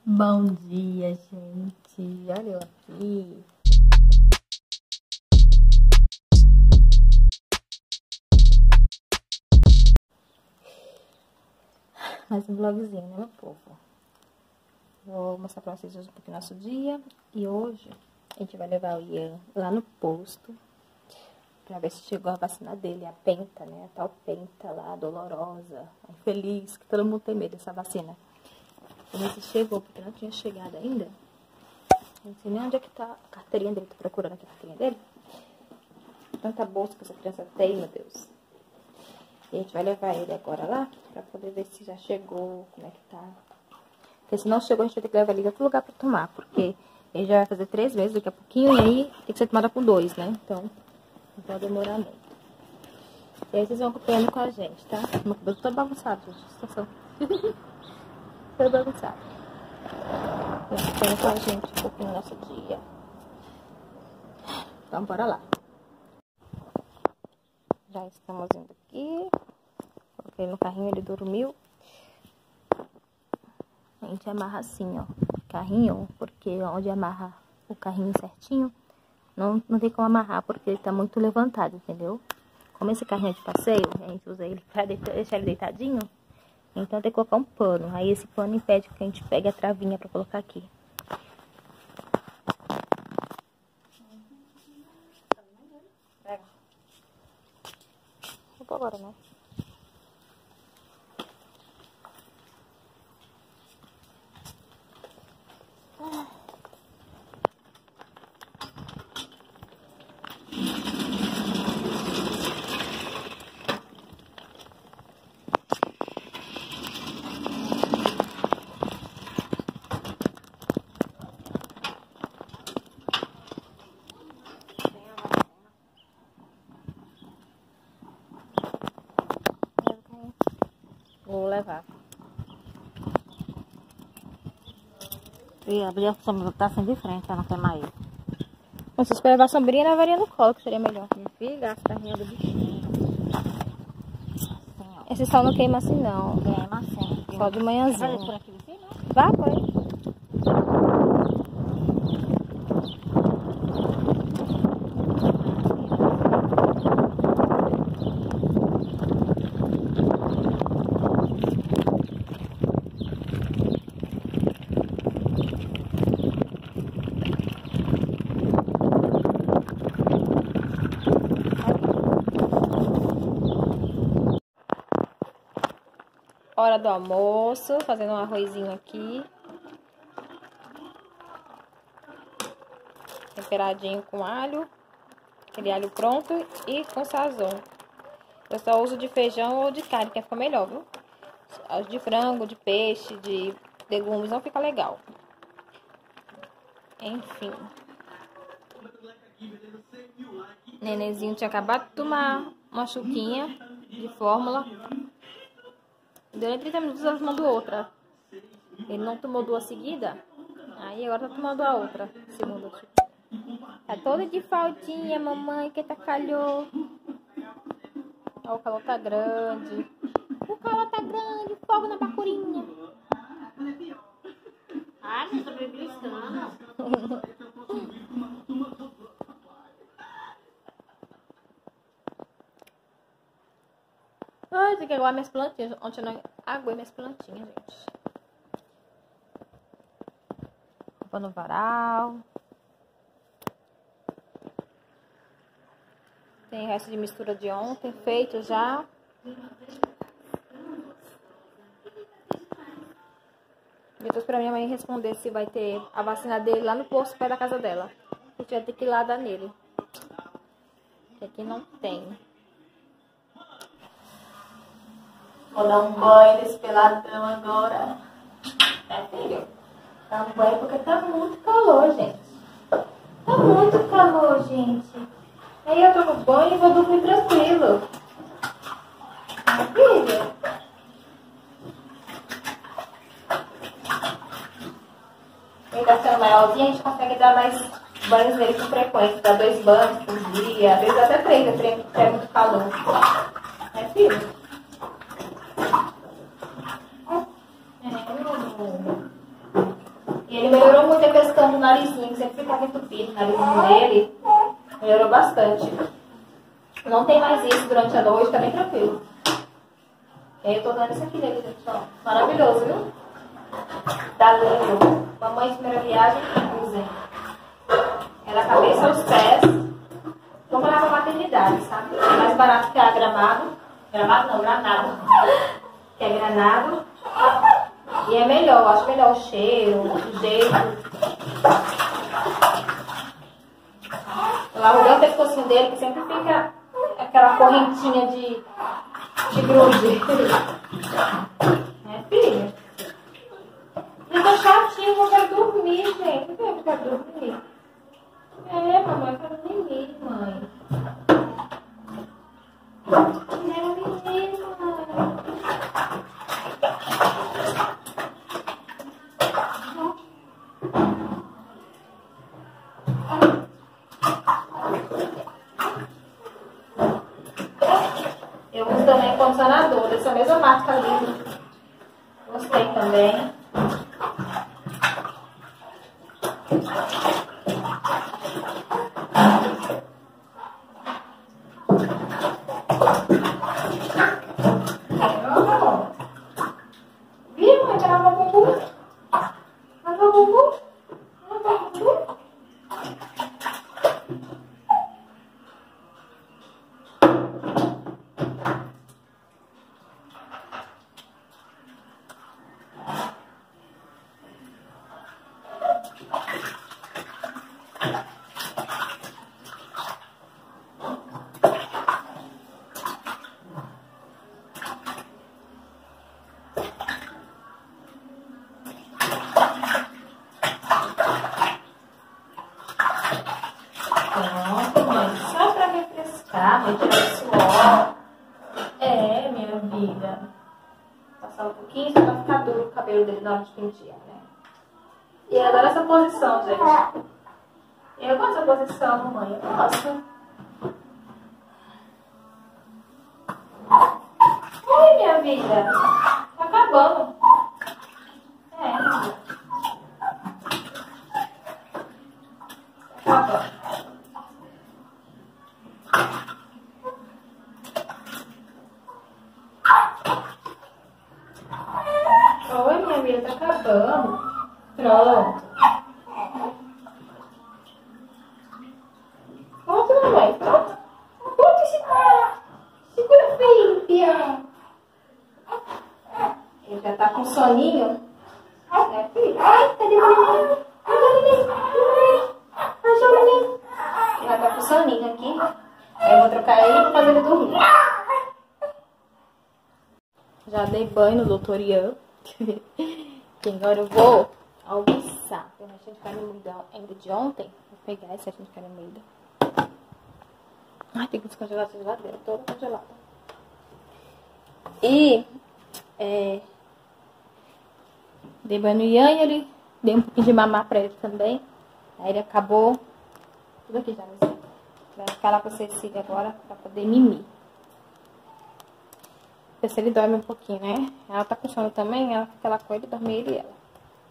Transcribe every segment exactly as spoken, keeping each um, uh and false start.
Bom dia, gente. Olha eu aqui. Mais um vlogzinho, né, meu povo? Vou mostrar pra vocês hoje um pouquinho do nosso dia. E hoje a gente vai levar o Ian lá no posto pra ver se chegou a vacina dele, a penta, né? A tal penta lá, dolorosa, infeliz, que todo mundo tem medo dessa vacina. Vamos ver se chegou, porque não tinha chegado ainda. Não sei nem onde é que tá a carteirinha dele. Tô procurando aqui a carteirinha dele. Tanta bolsa que essa criança tem, meu Deus. E a gente vai levar ele agora lá, pra poder ver se já chegou, como é que tá. Porque se não chegou, a gente vai ter que levar ele em outro lugar pra tomar. Porque ele já vai fazer três meses daqui a pouquinho, e aí tem que ser tomada com dois, né? Então, não pode demorar muito. E aí vocês vão acompanhando com a gente, tá? Meu cabelo todo bagunçado, gente. Situação. Todo bagunçado. Acompanhando com a gente um pouquinho no nosso dia. Então, bora lá. Já estamos indo aqui. Coloquei no carrinho, ele dormiu. A gente amarra assim, ó. Carrinho, porque onde amarra o carrinho certinho, não, não tem como amarrar, porque ele tá muito levantado, entendeu? Como esse carrinho é de passeio, a gente usa ele pra deixar ele deitadinho, então tem que colocar um pano. Aí esse pano impede que a gente pegue a travinha pra colocar aqui. Pega. Vou agora, né? Vou levar. E abrir a sombra, tá assim de frente, ela não quer mais ir. Bom, se você levar a sombrinha, levaria no colo, que seria melhor. Minha filha, a carrinha do bichinho. Assim, ó. Esse sol não queima assim, não. Queima assim. Só de manhãzinho. Vai por aqui, assim, não? Vá, pode. Hora do almoço, fazendo um arrozinho aqui. Temperadinho com alho. Aquele alho pronto e com sazon. Eu só uso de feijão ou de carne, que fica melhor, viu? As de frango, de peixe, de legumes não fica legal. Enfim. Nenenzinho tinha acabado de tomar uma chuquinha de fórmula. Deu trinta minutos ela tomando outra. Ele não tomou duas seguidas. Aí agora tá tomando a outra. Segunda chuquinha. Tá toda de faltinha, mamãe, que tá calhou. Ó, o calor tá grande. O calor tá grande, fogo na bacurinha. Ai, você tá me beliscando. Ai, tem que aguar minhas plantinhas. Ontem eu não aguei minhas plantinhas, gente. Roupa no varal. Tem resto de mistura de ontem, feito já. Eu tô esperando minha mãe responder se vai ter a vacina dele lá no posto, perto da casa dela. A gente vai ter que ir lá dar nele. Porque aqui não tem. Vou dar um banho nesse peladão agora. É, filho? Dá um banho porque tá muito calor, gente. Tá muito calor, gente. Aí eu tomo banho e vou dormir tranquilo. É, filho? Ele tá sendo maiorzinho, a gente consegue dar mais banhos nele com frequência. Dá dois banhos por dia, às vezes até três, dependendo se é muito calor. É, filho? E ele melhorou muito a questão do narizinho, que sempre ficava entupido o narizinho dele. Melhorou bastante. Não tem mais isso durante a noite, tá bem tranquilo. E aí eu tô dando isso aqui nele, gente, ó. Maravilhoso, viu? Tá lindo. Mamãe de primeira viagem, usem. Era a cabeça aos pés. Vamos lá pra maternidade, sabe? É mais barato que a Gramado. Gramado não, Granado. Que é Granado. E é melhor, eu acho melhor o cheiro, o jeito. Eu arrugei o pescocinho dele, que sempre fica aquela correntinha de, de grude. É, filha? Eu tô chatinho, eu quero dormir, gente. Eu quero dormir. É, mamãe, eu quero dormir, mãe. Eu quero dormir, mãe. Eu uso também condicionador, dessa mesma marca ali. Gostei também. Viu? Vai tirar uma bumbum. Vai tirar uma bumbum. Vai tirar uma bumbum. Pronto, mãe. Só pra refrescar, mãe, tirar o suor. É, minha vida. Passar um pouquinho só pra ficar duro o cabelo dele na hora de pentear, né? E eu adoro essa posição, gente. Eu gosto dessa posição, mamãe. Eu gosto. Oi, minha vida. Tá acabando. É, minha vida. Tá acabando. Oi, minha vida, tá acabando. Pronto. Pronto, mamãe. Pronto. Pronto, segura. Segura, filha. Ele já tá com soninho. Né, filha? Ai, cadê o menino? Cadê o menino? Cadê o menino? Ele já tá com soninho aqui. Aí eu vou trocar ele pra fazer ele dormir. Já dei banho no doutor Ian. E agora eu vou almoçar. Tem um restinho de carne moída ainda de ontem. Vou pegar esse restinho de carne moída. Ai, tem que descongelar essa geladeira toda congelada. E é, dei banho no Ian e ele dei um pouquinho de mamar pra ele também. Aí ele acabou tudo aqui já, mas vai ficar lá com a Cecília agora pra poder mimir. Ver se ele dorme um pouquinho, né? Ela tá com sono também, ela fica lá com ele, dorme ele e ela.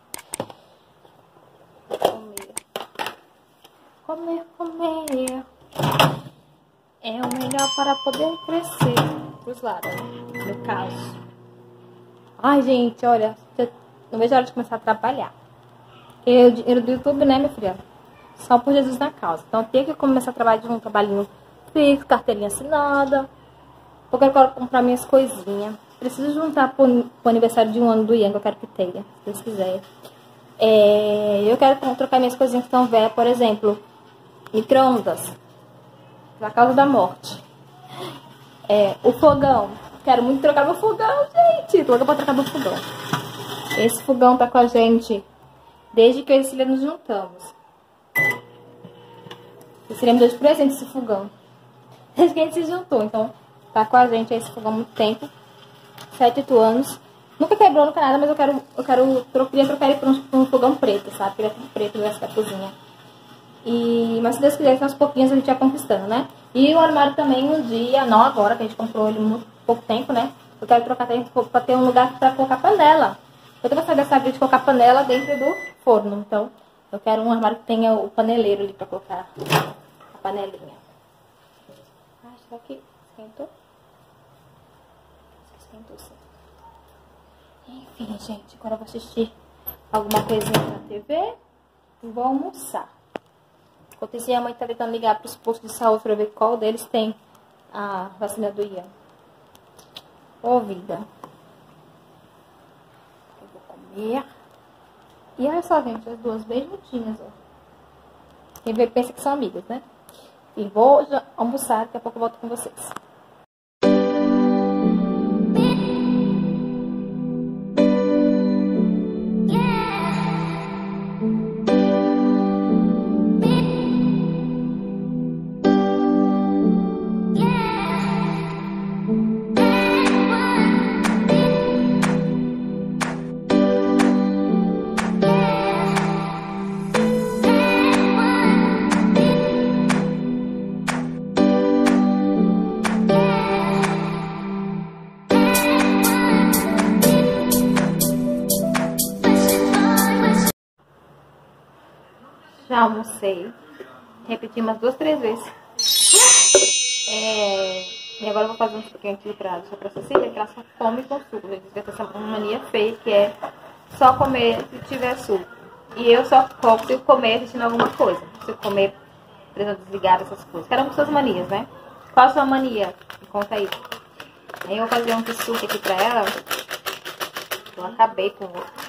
Comer. Comer, comer. É o melhor para poder crescer. Pros lados, no caso. Ai, gente, olha, não vejo a hora de começar a trabalhar. Eu, dinheiro do YouTube, né, minha filha? Só por Jesus na causa. Então, tem que começar a trabalhar de um trabalhinho fixo, carteirinha assinada. Porque eu quero comprar minhas coisinhas. Preciso juntar pro, pro aniversário de um ano do Ian, que eu quero que tenha, se Deus quiser. É, eu quero trocar minhas coisinhas que estão velhas, por exemplo, micro-ondas. Na causa da morte. É, o fogão. Quero muito trocar meu fogão, gente. Tô louca pra trocar meu fogão. Esse fogão tá com a gente desde que eu e a Cecília nos juntamos. A Cecília me deu de presente esse fogão. Desde que a gente se juntou, então... Tá com a gente esse fogão há muito tempo. Sete, oito anos. Nunca quebrou, nunca nada, mas eu quero, eu quero queria trocar ele por um, por um fogão preto, sabe? Ele é tudo preto, o resto da cozinha. E, mas se Deus quiser, aos pouquinhos a gente vai conquistando, né? E o armário também um dia, não agora, que a gente comprou ele há muito pouco tempo, né? Eu quero trocar também pra ter um lugar pra colocar panela. Eu tô gostando dessa vida de colocar panela dentro do forno. Então, eu quero um armário que tenha o paneleiro ali pra colocar a panelinha. Ah, será que esquentou? Esquentou sim. Enfim, gente, agora eu vou assistir alguma coisinha na T V e vou almoçar. Enquanto isso, a mãe tá tentando ligar pros postos de saúde pra ver qual deles tem a vacina do Ian. Ô, vida. Eu vou comer. E olha só, gente, as duas bem juntinhas, ó. Quem vê pensa que são amigas, né? E vou já almoçar, daqui a pouco eu volto com vocês. Já almocei. Repeti umas duas, três vezes. É... E agora eu vou fazer um suquinho aqui pra deixar pra Cecília, que ela só come com suco. Gente, vai ter essa mania feia, que é só comer se tiver suco. E eu só consigo comer assistindo alguma coisa. Não consigo comer presa desligada, essas coisas. Cada um com suas manias, né? Qual a sua mania? Me conta aí. Aí eu vou fazer um suco aqui pra ela. Eu acabei com o outro.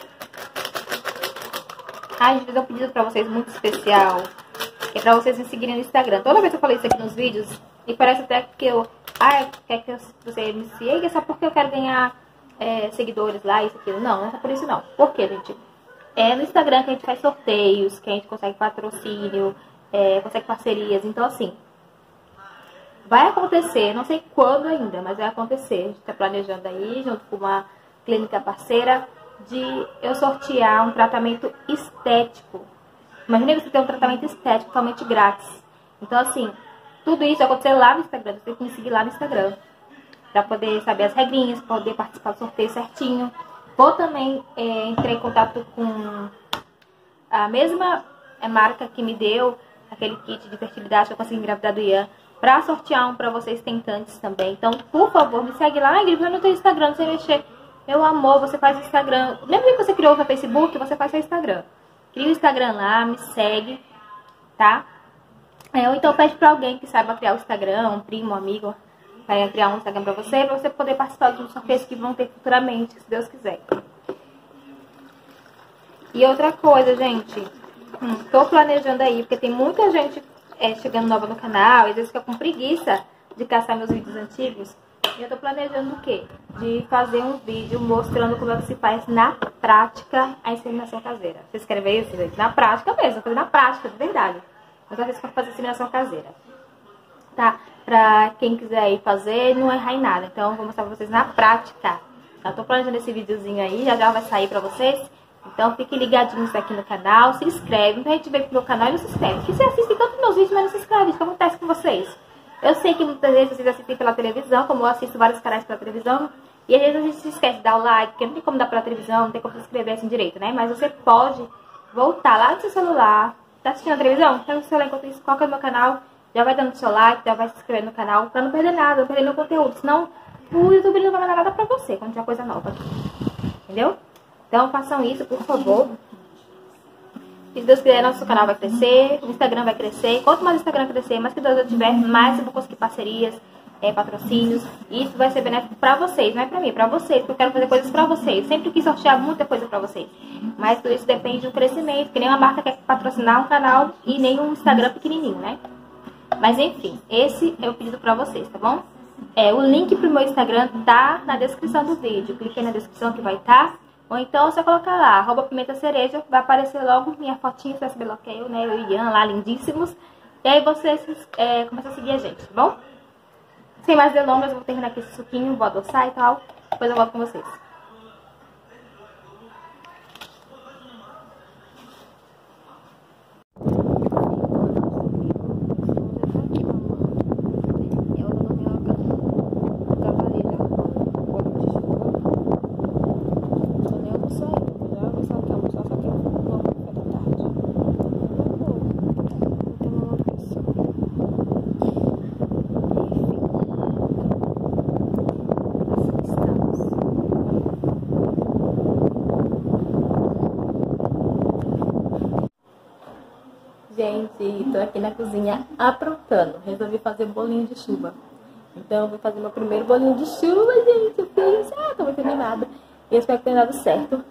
Ah, gente, vou dar um pedido pra vocês muito especial. Que é pra vocês me seguirem no Instagram. Toda vez que eu falei isso aqui nos vídeos, e parece até que eu... Ah, quer que você me siga só porque eu quero ganhar é, seguidores lá, isso, aquilo. Não, não é só por isso não. Por quê, gente? É no Instagram que a gente faz sorteios, que a gente consegue patrocínio, é, consegue parcerias. Então, assim, vai acontecer, não sei quando ainda, mas vai acontecer. A gente tá planejando aí, junto com uma clínica parceira, de eu sortear um tratamento estético. Imagina você ter um tratamento estético totalmente grátis. Então, assim, tudo isso vai acontecer lá no Instagram. Você tem que me seguir lá no Instagram pra poder saber as regrinhas, pra poder participar do sorteio certinho. Vou também é, entrar em contato com a mesma marca que me deu aquele kit de fertilidade que eu consegui engravidar do Ian, pra sortear um pra vocês tentantes também. Então, por favor, me segue lá. Ai, eu não tenho Instagram, não sei mexer. Meu amor, você faz o Instagram. Lembra que você criou o Facebook? Você faz seu Instagram. Cria o Instagram lá, me segue, tá? É, ou então pede pra alguém que saiba criar o Instagram, um primo, um amigo, vai criar um Instagram pra você, pra você poder participar dos sorteios que vão ter futuramente, se Deus quiser. E outra coisa, gente, hum, tô planejando aí, porque tem muita gente é, chegando nova no canal, e às vezes fica com preguiça de caçar meus vídeos antigos. Eu tô planejando o quê? De fazer um vídeo mostrando como é que se faz na prática a inseminação caseira. Vocês querem ver isso, gente? Na prática mesmo, fazer na prática, de verdade. Mas às vezes pra fazer inseminação caseira. Tá? Pra quem quiser ir fazer, não errar em nada. Então eu vou mostrar pra vocês na prática. Eu tô planejando esse videozinho aí, já já vai sair pra vocês. Então fiquem ligadinhos aqui no canal, se inscreve. Muita gente vem pro meu canal e não se inscreve. Porque você assiste tantos meus vídeos, mas não se inscreve. O que acontece com vocês? Eu sei que muitas vezes vocês assistem pela televisão, como eu assisto vários canais pela televisão, e às vezes a gente se esquece de dar o like, porque não tem como dar pela televisão, não tem como se inscrever assim direito, né? Mas você pode voltar lá no seu celular, tá assistindo a televisão? Pega o celular enquanto isso, coloca no meu canal, já vai dando seu like, já vai se inscrever no canal, pra não perder nada, não perder nenhum conteúdo, senão o YouTube não vai mandar nada pra você quando tiver coisa nova aqui, entendeu? Então façam isso, por favor. Se Deus quiser, nosso canal vai crescer, o Instagram vai crescer. Quanto mais o Instagram crescer, mais que Deus eu tiver, mais eu vou conseguir parcerias, é, patrocínios. E isso vai ser benéfico pra vocês, não é pra mim, é pra vocês, porque eu quero fazer coisas pra vocês. Sempre quis sortear muita coisa pra vocês. Mas tudo isso depende do crescimento, que nem uma marca quer patrocinar um canal e nem um Instagram pequenininho, né? Mas enfim, esse é o pedido pra vocês, tá bom? É, o link pro meu Instagram tá na descrição do vídeo. Clique aí na descrição que vai estar. Ou então você colocar lá, arroba pimenta cereja, vai aparecer logo minha fotinha, você vai saber que é eu, né? Eu e Ian lá, lindíssimos. E aí você é, começa a seguir a gente, tá bom? Sem mais delongas, eu vou terminar aqui esse suquinho, vou adoçar e tal. Depois eu volto com vocês. gente, tô aqui na cozinha aprontando. Resolvi fazer um bolinho de chuva. Então eu vou fazer meu primeiro bolinho de chuva, gente. Eu fiz, ah, tô muito animada. E eu espero que tenha dado certo.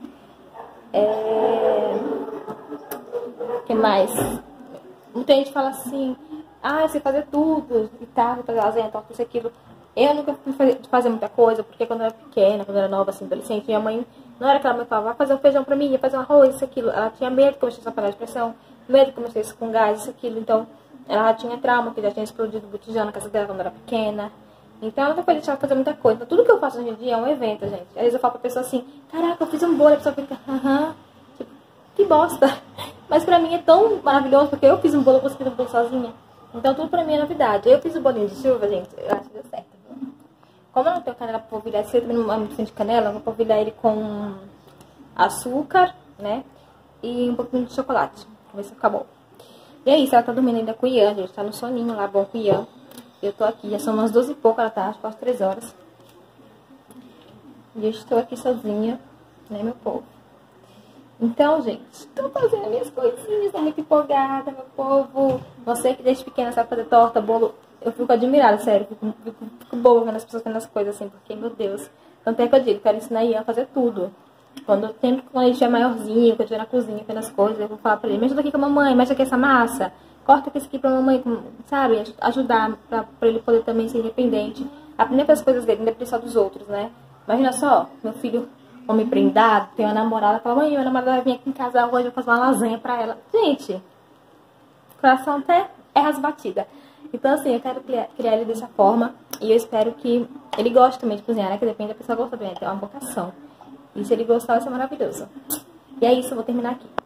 É... O que mais? Muita gente fala assim, ah, eu sei fazer tudo e tal, vou fazer lasanha, torta, isso, aquilo. Eu nunca fui fazer, fazer muita coisa, porque quando eu era pequena, quando eu era nova, assim, adolescente, minha mãe, não era que ela me falava, vai fazer um feijão pra mim, ia fazer um arroz, isso, aquilo. Ela tinha medo que eu mexesse na panela de pressão, medo que eu mexesse com gás, isso, aquilo. Então, ela já tinha trauma, que já tinha explodido o botijão na casa dela quando eu era pequena. Então, ela nunca foi deixar fazer muita coisa. Então, tudo que eu faço hoje em dia é um evento, gente. Às vezes eu falo pra pessoa assim, caraca, eu fiz um bolo, a pessoa fica, aham, tipo, que bosta. Mas pra mim é tão maravilhoso, porque eu fiz um bolo, eu consegui fazer um bolo sozinha. Então, tudo pra mim é novidade. Eu fiz o bolinho de chuva, gente, eu acho que deu certo. Como eu não tenho canela pra polvilhar, se eu também não amo de canela, eu vou polvilhar ele com açúcar, né? E um pouquinho de chocolate. Vamos ver se fica bom. E é isso, ela tá dormindo ainda com o Ian, gente. Tá no soninho lá, bom com o Ian. Eu tô aqui, já são umas doze e pouco, ela tá, acho, quase três horas. E eu estou aqui sozinha, né, meu povo? Então, gente, tô fazendo minhas coisinhas, tô muito empolgada, meu povo. Você que desde pequena sabe fazer torta, bolo, eu fico admirada, sério. Fico, fico, fico boa vendo as pessoas fazendo as coisas assim, porque, meu Deus. Tanto é que eu digo, quero ensinar a Ian a fazer tudo. Quando eu tenho, quando ele estiver maiorzinho, que eu estiver na cozinha fazendo as coisas, eu vou falar pra ele, me ajuda aqui com a mamãe, mexe aqui essa massa, corta aqui isso aqui pra mamãe, sabe? Ajudar pra, pra ele poder também ser independente. Aprender as coisas dele, não depender só dos outros, né? Imagina só, meu filho, homem prendado, tem uma namorada, fala, mãe, minha namorada vai vir aqui em casa hoje, eu vou fazer uma lasanha pra ela. Gente, o coração até erra as batidas. Então, assim, eu quero criar, criar ele dessa forma, e eu espero que ele goste também de cozinhar, né? Que depende da pessoa gostar também, tem uma vocação. E se ele gostar, vai ser maravilhoso. E é isso, eu vou terminar aqui.